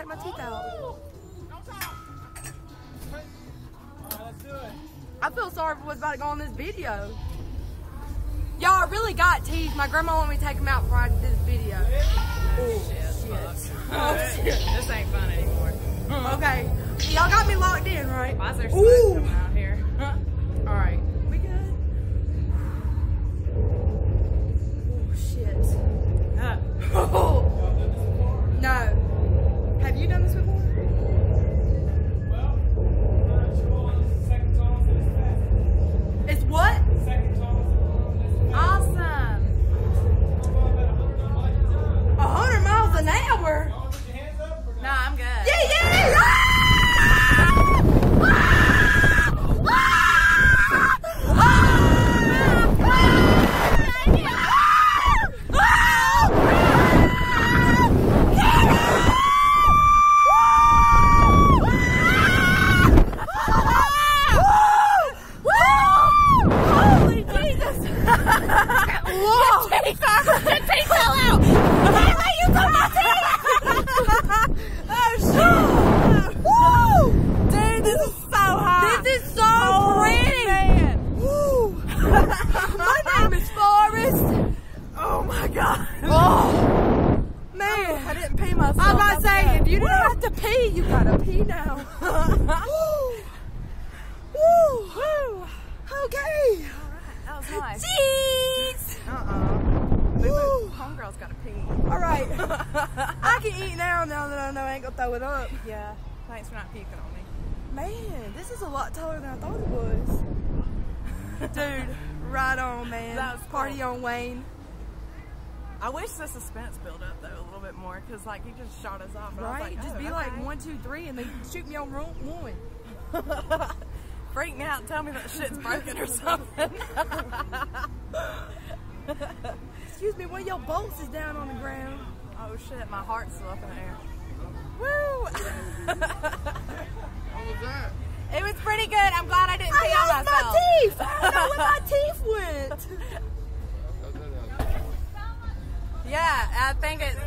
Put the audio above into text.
take my teeth out. I feel sorry for what's about to go on this video. Y'all, I really got teeth. My grandma wanted me to take them out before I did this video. Oh, shit. Oh, shit. This ain't fun anymore. Okay. Y'all got me locked in, right? Why is there smoke coming out here? All right. We good? Oh, shit. No. Have you done this before? It's what? Awesome. 100 miles an hour? No, I'm good. Yeah! You gotta pee now. Woo. Okay. Alright, that was nice. Jeez. Homegirl's gotta pee. Alright. I can eat now that I know I ain't gonna throw it up. Yeah. Thanks for not puking on me. Man, this is a lot taller than I thought it was. Dude, right on, man. That was Party cool. on Wayne. I wish the suspense built up though a little bit more, because like he just shot us off. And Right? I was like, Just be like 1, 2, 3, and they shoot me on room 1. Freak me out and tell me that shit's broken or something. Excuse me, one of your bolts is down on the ground. Oh shit, my heart's still up in the air. Woo! How was that? It was pretty good. I'm glad I didn't pee on myself. My teeth! I don't know where my teeth went. Yeah, I think it